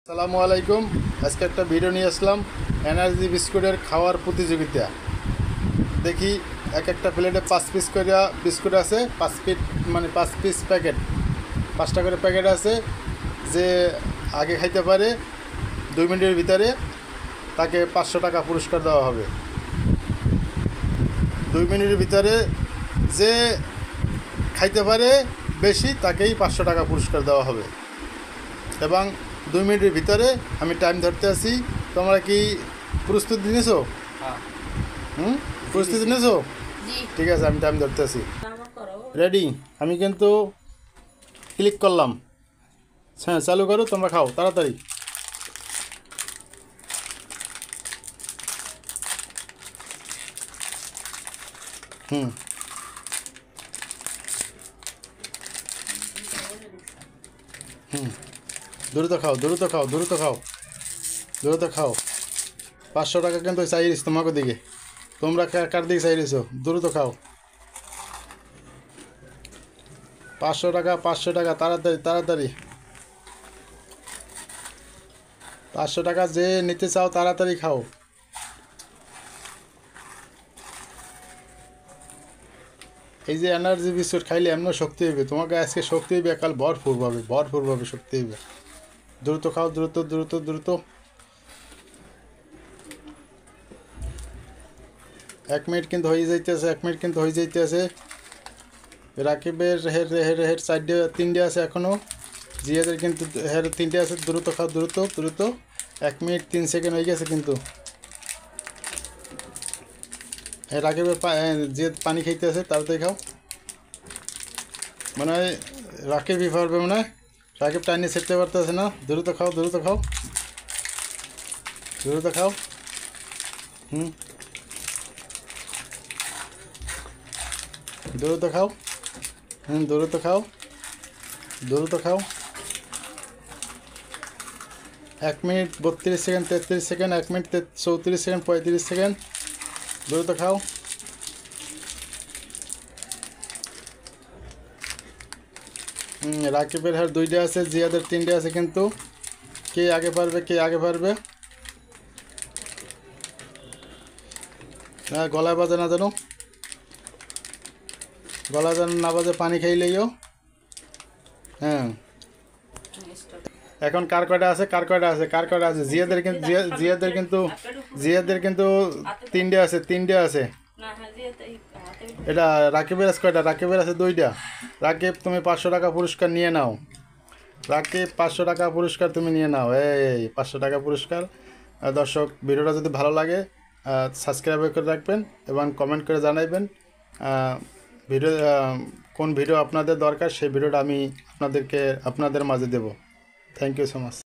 আসসালামু আলাইকুম। আজকে একটা ভিডিও নিয়ে আসলাম এনার্জি বিস্কুটের খাওয়ার প্রতিযোগিতা। দেখি এক একটা প্লেটে 5 পিস করে বিস্কুট আছে, 5 পিস প্যাকেট, 5টা করে প্যাকেট আছে। যে আগে খাইতে পারে 2 মিনিটের ভিতরে তাকে 500 টাকা পুরস্কার দেওয়া হবে। 2 মিনিটের ভিতরে যে খাইতে পারে বেশি তাকেই 500 টাকা পুরস্কার দেওয়া হবে। এবং 2 মিনিটের ভিতরে আমি টাইম ধরতে আছি। তোমরা কি প্রস্তুতি নিয়েছো? প্রস্তুতি নিয়েছো? ঠিক আছে, আমি টাইম ধরতে আছি। রেডি? আমি কিন্তু ক্লিক করলাম। হ্যাঁ, চালু করো, তোমরা খাও তাড়াতাড়ি। হুম হুম দ্রুত খাও, দ্রুত খাও, দ্রুত খাও, দ্রুত খাও। 500 টাকা কিন্তু চাইছিস তোমাকে দিকে। তোমরা কার দিকে চাইছো? দ্রুত খাও। 500 টাকা, 500 টাকা, তাড়াতাড়ি তাড়াতাড়ি। 500 টাকা যে নিতে চাও তাড়াতাড়ি খাও। এই যে এনার্জি বিস্কুট খাইলে এমন শক্তি হইবে, তোমাকে আজকে শক্তি হইবে, কাল ভরপুরভাবে শক্তি হইবে। দ্রুত খাও, দ্রুত দ্রুত দ্রুত। 1 মিনিট কিন্তু হয়ে যাইতেছে, 1 মিনিট কিন্তু হয়ে যাইতেছে। রাকিবের হের সাইডে 3টে আছে এখনও। জিয়াদের কিন্তু হের 3টে আছে। দ্রুত খাও, দ্রুত দ্রুত। 1 মিনিট 3 সেকেন্ড হয়ে গেছে কিন্তু। রাকিবের যে পানি খাইতে আছে তাড়াতাড়ি খাও। মনে হয় রাকিবই পারবে, মনে হয় রাকিব টাইনে সেরতে পারতেছে না। দ্রুত খাও, দ্রুত খাও, দ্রুত খাও। দ্রুত খাও। দ্রুত খাও, দ্রুত খাও। 1 minute 32 second, 33 second, 1 minute 34 second, 35 second. দ্রুত খাও। রাকিবের হার 2টে আছে, জিয়াদের 3টে আছে কিন্তু। কে আগে পারবে, কে আগে পারবে? গলায় বাজে না জানো, গলা যেন না বাজে, পানি খাইলেইও। হ্যাঁ, এখন কার কয়টা আছে, কার কয়টা আছে, কার কয়টা আছে? জিয়াদের কিন্তু 3টে আছে, 3টে আছে। এটা রাকিবের আছে কয়টা? রাকিবের আছে 2টা। রাকিব, তুমি 500 টাকা পুরস্কার নিয়ে নাও। রাকিব, 500 টাকা পুরস্কার তুমি নিয়ে নাও। এই 500 টাকা পুরস্কার। দর্শক, ভিডিওটা যদি ভালো লাগে সাবস্ক্রাইব করে রাখবেন এবং কমেন্ট করে জানাইবেন ভিডিও কোন ভিডিও আপনাদের দরকার, সেই ভিডিওটা আমি আপনাদের মাঝে দেব। Thank you so much.